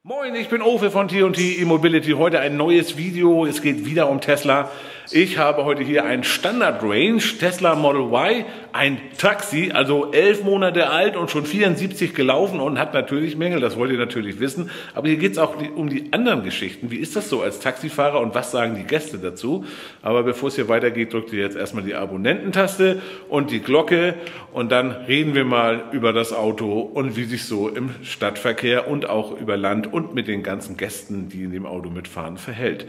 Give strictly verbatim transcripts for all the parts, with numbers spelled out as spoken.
Moin, ich bin Ofe von T und T E-Mobility. Heute ein neues Video. Es geht wieder um Tesla. Ich habe heute hier ein Standard Range Tesla Model Y, ein Taxi, also elf Monate alt und schon vierundsiebzig gelaufen und hat natürlich Mängel. Das wollt ihr natürlich wissen. Aber hier geht es auch um die anderen Geschichten. Wie ist das so als Taxifahrer und was sagen die Gäste dazu? Aber bevor es hier weitergeht, drückt ihr jetzt erstmal die Abonnententaste und die Glocke und dann reden wir mal über das Auto und wie sich so im Stadtverkehr und auch über Land und mit den ganzen Gästen, die in dem Auto mitfahren, verhält.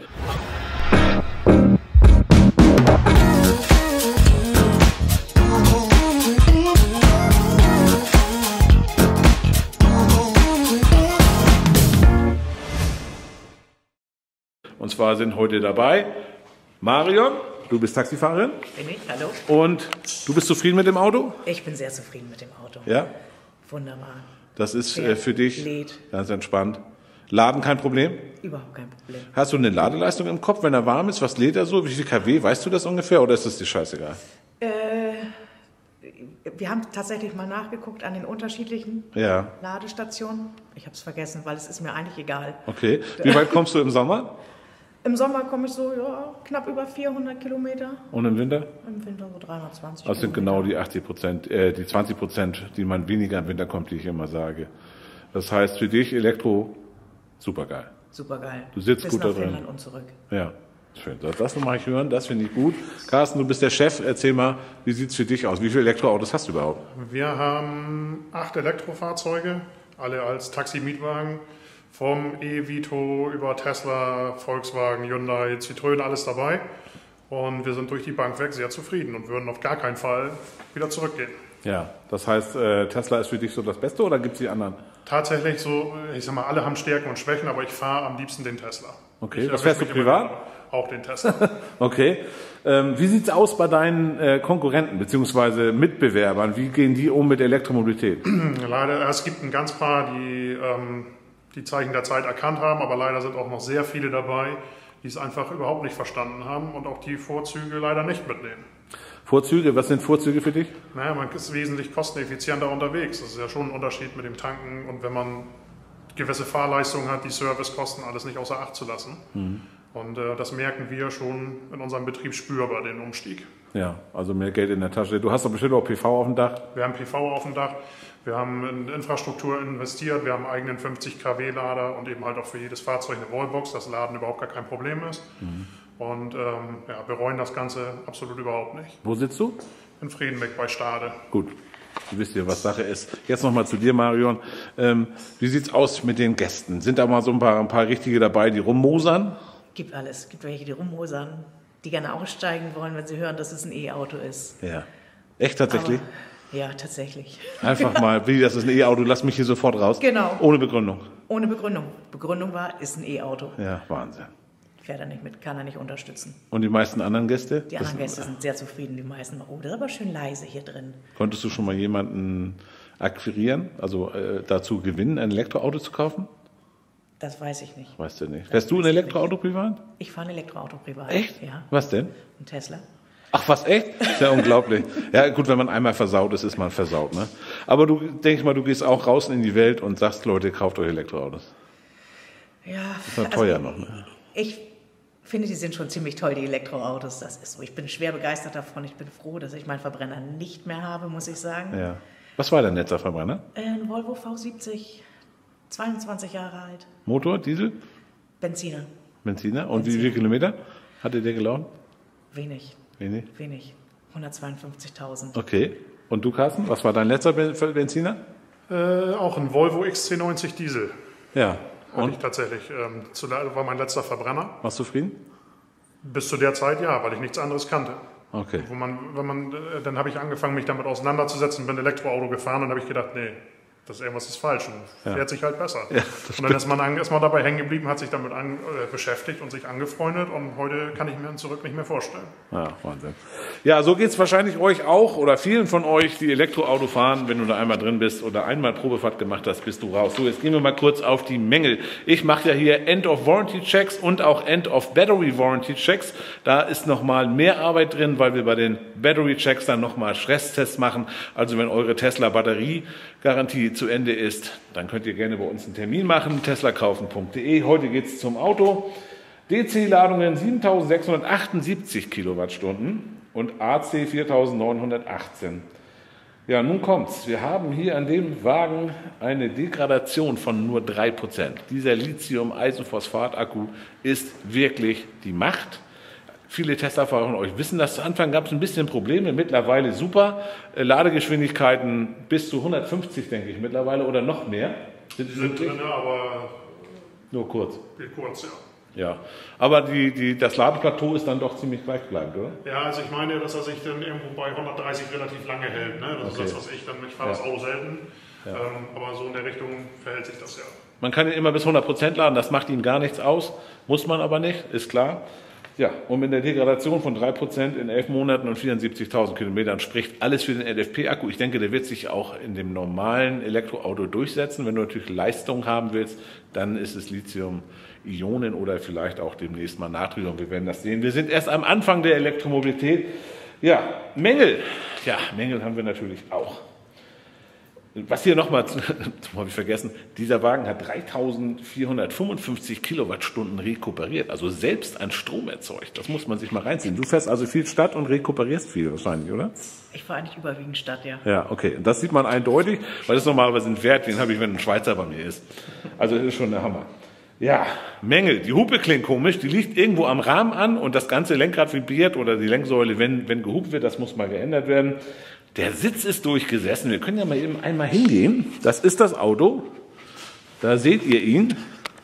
Und zwar sind heute dabei Marion, du bist Taxifahrerin. Bin ich, hallo. Und du bist zufrieden mit dem Auto? Ich bin sehr zufrieden mit dem Auto. Ja? Wunderbar. Das ist äh, für dich lädt. Ganz entspannt. Laden kein Problem? Überhaupt kein Problem. Hast du eine Ladeleistung im Kopf, wenn er warm ist? Was lädt er so? Wie viel kW? Weißt du das ungefähr oder ist das dir scheißegal? Äh, wir haben tatsächlich mal nachgeguckt an den unterschiedlichen ja. Ladestationen. Ich habe es vergessen, weil es ist mir eigentlich egal. Okay. Wie weit kommst du im Sommer? Im Sommer komme ich so ja, knapp über vierhundert Kilometer. Und im Winter? Im Winter so dreihundertzwanzig. Das sind genau die achtzig Prozent, äh, die zwanzig Prozent, die man weniger im Winter kommt, die ich immer sage. Das heißt für dich Elektro super geil. Super geil. Du sitzt Bis gut nach da drin. Finnland und zurück. Ja, schön. Das, das mache ich hören, das finde ich gut. Carsten, du bist der Chef. Erzähl mal, wie sieht es für dich aus? Wie viele Elektroautos hast du überhaupt? Wir haben acht Elektrofahrzeuge, alle als Taxi-Mietwagen. Vom E-Vito über Tesla, Volkswagen, Hyundai, Citroën, alles dabei. Und wir sind durch die Bank weg sehr zufrieden und würden auf gar keinen Fall wieder zurückgehen. Ja, das heißt, äh, Tesla ist für dich so das Beste oder gibt es die anderen? Tatsächlich so, ich sag mal, alle haben Stärken und Schwächen, aber ich fahre am liebsten den Tesla. Okay, ich was fährst du privat? Auch den Tesla. Okay. Ähm, wie sieht's aus bei deinen äh, Konkurrenten bzw. Mitbewerbern? Wie gehen die um mit Elektromobilität? Leider, es gibt ein ganz paar, die ähm, die Zeichen der Zeit erkannt haben, aber leider sind auch noch sehr viele dabei, die es einfach überhaupt nicht verstanden haben und auch die Vorzüge leider nicht mitnehmen. Vorzüge, was sind Vorzüge für dich? Naja, man ist wesentlich kosteneffizienter unterwegs. Das ist ja schon ein Unterschied mit dem Tanken und wenn man gewisse Fahrleistungen hat, die Servicekosten alles nicht außer Acht zu lassen. Mhm. Und äh, das merken wir schon in unserem Betrieb spürbar, den Umstieg. Ja, also mehr Geld in der Tasche. Du hast doch bestimmt auch P V auf dem Dach. Wir haben P V auf dem Dach. Wir haben in Infrastruktur investiert, wir haben einen eigenen fünfzig Kilowatt Lader und eben halt auch für jedes Fahrzeug eine Wallbox, dass Laden überhaupt gar kein Problem ist. Mhm. Und ähm, ja, bereuen das Ganze absolut überhaupt nicht. Wo sitzt du? In Friedenbeck bei Stade. Gut, du wisst ja, was Sache ist. Jetzt nochmal zu dir, Marion. Ähm, wie sieht's aus mit den Gästen? Sind da mal so ein paar, ein paar Richtige dabei, die rummosern? Gibt alles. Gibt welche, die rummosern, die gerne aussteigen wollen, wenn sie hören, dass es ein E-Auto ist. Ja. Echt tatsächlich? Aber ja, tatsächlich. Einfach mal, wie, das ist ein E-Auto, lass mich hier sofort raus. Genau. Ohne Begründung. Ohne Begründung. Begründung war, ist ein E-Auto. Ja, Wahnsinn. Fährt er nicht mit, kann er nicht unterstützen. Und die meisten anderen Gäste? Die anderen Gäste sind sehr zufrieden, die meisten. Oh, das ist aber schön leise hier drin. Konntest du schon mal jemanden akquirieren, also äh, dazu gewinnen, ein Elektroauto zu kaufen? Das weiß ich nicht. Weißt du nicht. Fährst du ein Elektroauto privat? Ich fahre ein Elektroauto privat. Echt? Ja. Was denn? Ein Tesla. Ach was, echt? Ist ja unglaublich. Ja gut, wenn man einmal versaut ist, ist man versaut. Ne? Aber du, denke ich mal, du gehst auch raus in die Welt und sagst, Leute, kauft euch Elektroautos. Ja. Das ist ja teuer noch. Ne? Ich finde, die sind schon ziemlich toll, die Elektroautos. Das ist so. Ich bin schwer begeistert davon. Ich bin froh, dass ich meinen Verbrenner nicht mehr habe, muss ich sagen. Ja. Was war dein letzter Verbrenner? Ein Volvo V siebzig, zweiundzwanzig Jahre alt. Motor, Diesel? Benziner. Benziner. Und Benziner. wie viele Kilometer hatte der gelaufen? Wenig. Wenig? Wenig. hundertzweiundfünfzigtausend. Okay. Und du, Carsten, was war dein letzter Benziner? Äh, auch ein Volvo X C neunzig Diesel. Ja. Hatte Und? ich tatsächlich. Ähm, zu, war mein letzter Verbrenner. Warst du zufrieden? Bis zu der Zeit ja, weil ich nichts anderes kannte. Okay. Wo man, wenn man, äh, dann habe ich angefangen, mich damit auseinanderzusetzen, bin Elektroauto gefahren und habe ich gedacht, nee, das irgendwas ist falsch und Ja. fährt sich halt besser. Ja, und dann ist man an, ist man dabei hängen geblieben, hat sich damit an, äh, beschäftigt und sich angefreundet und heute kann ich mir zurück nicht mehr vorstellen. Ja, Wahnsinn. Ja, so geht's wahrscheinlich euch auch oder vielen von euch, die Elektroauto fahren. Wenn du da einmal drin bist oder einmal Probefahrt gemacht hast, bist du raus. So, jetzt gehen wir mal kurz auf die Mängel. Ich mache ja hier End-of-Warranty-Checks und auch End-of-Battery-Warranty-Checks. Da ist nochmal mehr Arbeit drin, weil wir bei den Battery-Checks dann nochmal Stresstests machen. Also wenn eure Tesla-Batterie-Garantie zu Ende ist, dann könnt ihr gerne bei uns einen Termin machen, tesla kaufen punkt de. Heute geht es zum Auto. D C-Ladungen siebentausendsechshundertachtundsiebzig Kilowattstunden und A C viertausendneunhundertachtzehn. Ja, nun kommt's. Wir haben hier an dem Wagen eine Degradation von nur drei Prozent. Dieser Lithium-Eisenphosphat-Akku ist wirklich die Macht. Viele Tesla-Fahrer von euch wissen das. Zu Anfang gab es ein bisschen Probleme, mittlerweile super. Ladegeschwindigkeiten bis zu hundertfünfzig, denke ich, mittlerweile oder noch mehr. Sind, sind drin, aber nur kurz. Kurz, ja. Ja, aber die, die, das Ladeplateau ist dann doch ziemlich gleichbleibend, oder? Ja, also ich meine, dass er sich dann irgendwo bei hundertdreißig relativ lange hält. Ne? Das okay. ist das, was ich dann, ich fahre ja. das Auto selten, ja. ähm, aber so in der Richtung verhält sich das ja. Man kann ihn immer bis hundert Prozent laden, das macht ihm gar nichts aus, muss man aber nicht, ist klar. Ja, und mit der Degradation von drei Prozent in elf Monaten und vierundsiebzigtausend Kilometern spricht alles für den L F P-Akku. Ich denke, der wird sich auch in dem normalen Elektroauto durchsetzen. Wenn du natürlich Leistung haben willst, dann ist es Lithium-Ionen oder vielleicht auch demnächst mal Natrium. Wir werden das sehen. Wir sind erst am Anfang der Elektromobilität. Ja, Mängel. Ja, Mängel haben wir natürlich auch. Was hier nochmal, habe ich vergessen, dieser Wagen hat dreitausendvierhundertfünfundfünfzig Kilowattstunden rekuperiert, also selbst an Strom erzeugt. Das muss man sich mal reinziehen. Du fährst also viel Stadt und rekuperierst viel wahrscheinlich, oder? Ich fahre eigentlich überwiegend Stadt, ja. Ja, okay. Und das sieht man eindeutig, weil das ist normalerweise ein Wert, den habe ich, wenn ein Schweizer bei mir ist. Also das ist schon der Hammer. Ja, Mängel. Die Hupe klingt komisch, die liegt irgendwo am Rahmen an und das ganze Lenkrad vibriert oder die Lenksäule, wenn, wenn gehupt wird, das muss mal geändert werden. Der Sitz ist durchgesessen. Wir können ja mal eben einmal hingehen. Das ist das Auto. Da seht ihr ihn.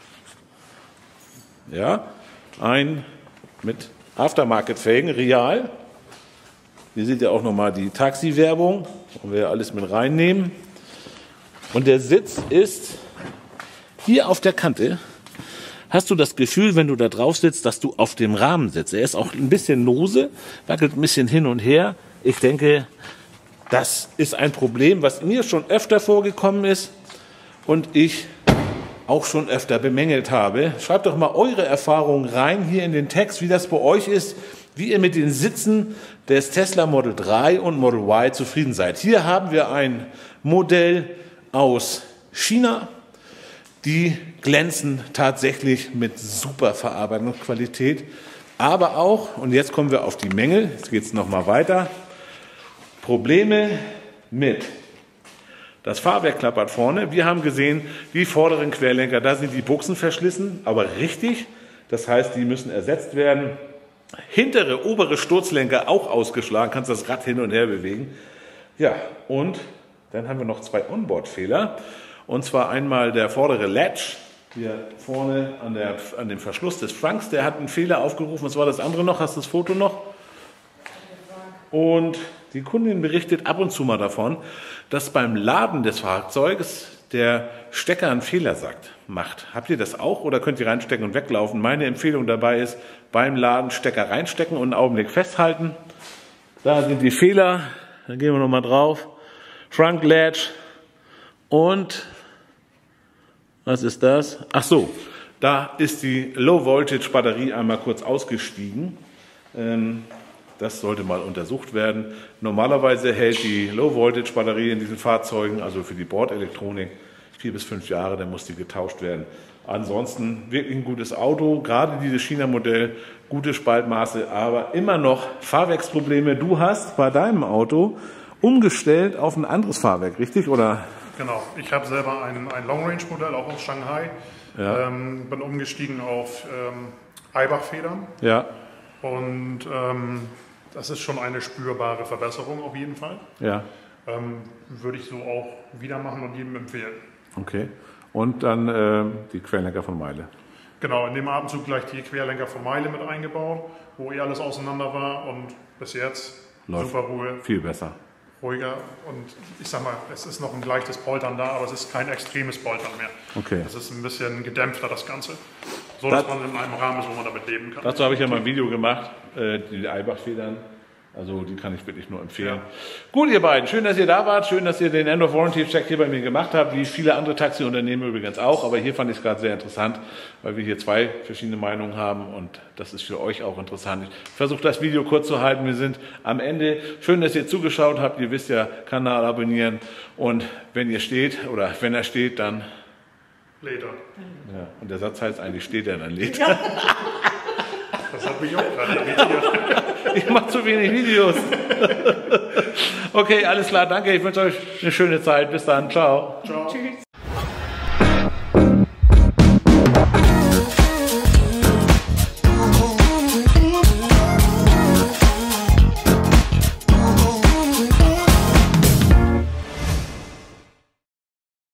Ja, ein mit Aftermarket-Felgen, real. Hier seht ihr auch nochmal die Taxi-Werbung, wo wir alles mit reinnehmen. Und der Sitz ist hier auf der Kante. Hast du das Gefühl, wenn du da drauf sitzt, dass du auf dem Rahmen sitzt? Er ist auch ein bisschen lose, wackelt ein bisschen hin und her. Ich denke, das ist ein Problem, was mir schon öfter vorgekommen ist und ich auch schon öfter bemängelt habe. Schreibt doch mal eure Erfahrungen rein hier in den Text, wie das bei euch ist, wie ihr mit den Sitzen des Tesla Model drei und Model Y zufrieden seid. Hier haben wir ein Modell aus China. Die glänzen tatsächlich mit super Verarbeitungsqualität, aber auch, und jetzt kommen wir auf die Mängel, jetzt geht es nochmal weiter, Probleme mit. Das Fahrwerk klappert vorne. Wir haben gesehen, die vorderen Querlenker, da sind die Buchsen verschlissen, aber richtig. Das heißt, die müssen ersetzt werden. Hintere, obere Sturzlenker auch ausgeschlagen, kannst das Rad hin und her bewegen. Ja, und dann haben wir noch zwei Onboard-Fehler. Und zwar einmal der vordere Latch, hier vorne an, der, an dem Verschluss des Franks, der hat einen Fehler aufgerufen. Was war das andere noch? Hast du das Foto noch? Und die Kundin berichtet ab und zu mal davon, dass beim Laden des Fahrzeugs der Stecker einen Fehler sagt, macht. Habt ihr das auch oder könnt ihr reinstecken und weglaufen? Meine Empfehlung dabei ist, beim Laden Stecker reinstecken und einen Augenblick festhalten. Da sind die Fehler. Dann gehen wir nochmal drauf. Front Latch und was ist das? Ach so, da ist die Low-Voltage-Batterie einmal kurz ausgestiegen. Ähm, Das sollte mal untersucht werden. Normalerweise hält die Low-Voltage-Batterie in diesen Fahrzeugen, also für die Bordelektronik, vier bis fünf Jahre, dann muss die getauscht werden. Ansonsten wirklich ein gutes Auto, gerade dieses China-Modell, gute Spaltmaße, aber immer noch Fahrwerksprobleme. Du hast bei deinem Auto umgestellt auf ein anderes Fahrwerk, richtig? Oder? Genau, ich habe selber ein, ein Long-Range-Modell, auch aus Shanghai. Ja. Ähm, bin umgestiegen auf ähm, Eibach-Federn. Ja. Und ähm, das ist schon eine spürbare Verbesserung auf jeden Fall. Ja. Ähm, würde ich so auch wieder machen und jedem empfehlen. Okay. Und dann äh, die Querlenker von Meile. Genau, in dem Atemzug gleich die Querlenker von Meile mit eingebaut, wo eh alles auseinander war und bis jetzt läuft super Ruhe. Viel besser. Ruhiger und ich sag mal, es ist noch ein leichtes Poltern da, aber es ist kein extremes Poltern mehr. Okay. Es ist ein bisschen gedämpfter, das Ganze. So, dass das, man in einem Rahmen ist, wo man damit leben kann. Dazu habe ich ja mal ein Video gemacht, äh, die Eibach-Federn. Also die kann ich wirklich nur empfehlen. Ja. Gut, ihr beiden, schön, dass ihr da wart, schön, dass ihr den End-of-Warranty-Check hier bei mir gemacht habt, wie viele andere Taxiunternehmen übrigens auch, aber hier fand ich es gerade sehr interessant, weil wir hier zwei verschiedene Meinungen haben und das ist für euch auch interessant. Ich versuche das Video kurz zu halten, wir sind am Ende. Schön, dass ihr zugeschaut habt, ihr wisst ja, Kanal abonnieren und wenn ihr steht oder wenn er steht, dann lädt er. Ja, und der Satz heißt eigentlich, steht er, dann lädt er. Ja. Das hat mich auch gerade irritiert. Ich mache zu wenig Videos. Okay, alles klar, danke. Ich wünsche euch eine schöne Zeit. Bis dann. Ciao. Ciao. Tschüss.